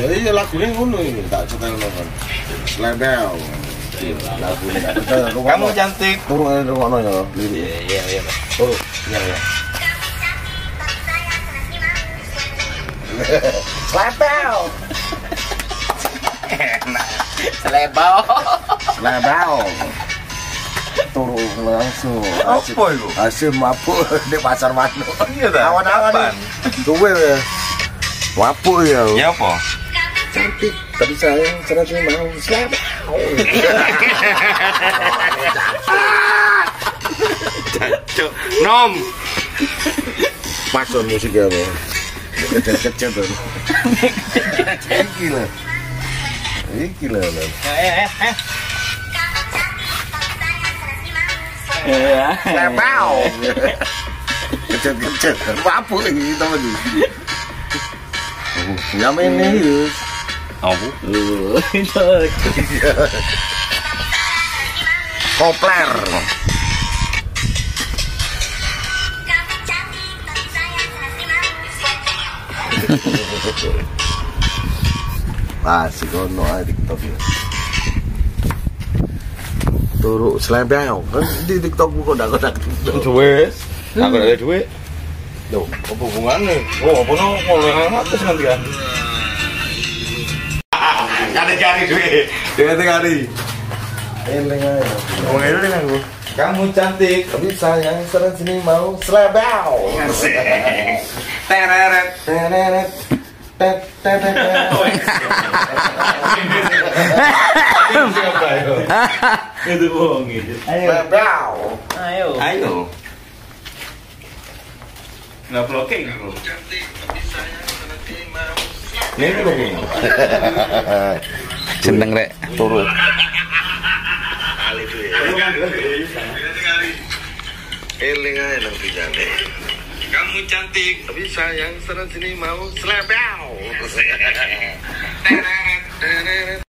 Ya iya lagune ngono iki, tak cetelno kan. Slembel. Lagune tak cetel. Kamu cantik. Turu ngono ya lirik. Iya. Turu. Iya. Slembel. Enak. Slembel. Turu langsung. Apa itu? Hasil mabuk di pasar Manu. Iya dah. Awan-awan. Duwe ya. Mabuk ya. Ya apa? Cantik, tapi sayang serasi mau selamat. Cacuk. Nom. Pasar musik ya, Bang. Kecil-kecil tuh. Iki lah. Lembau. Kecil-kecil. Apa ini teman ini? Nyamen nih. Apa? Kopler. Masih kono ae TikTok ya. Turu slembel. Kan di TikTok kok ndak Duit. Aku ada duit. Loh, apa hubungannya? Oh, apa no? Kalau atas nanti kan. Kali duit. Duit kali. Eling ae. Mau eling aku. Kamu cantik. Tapi sayang sering sini mau slembel. Tereret. Teret. Itu bohong gitu. Slembel. Ayo. Nggak blocking aku. Ini blocking. Seneng rek turu. Eling ae nang pinjane. Kamu cantik. Tapi sayang sering sini mau slembel. Tereret.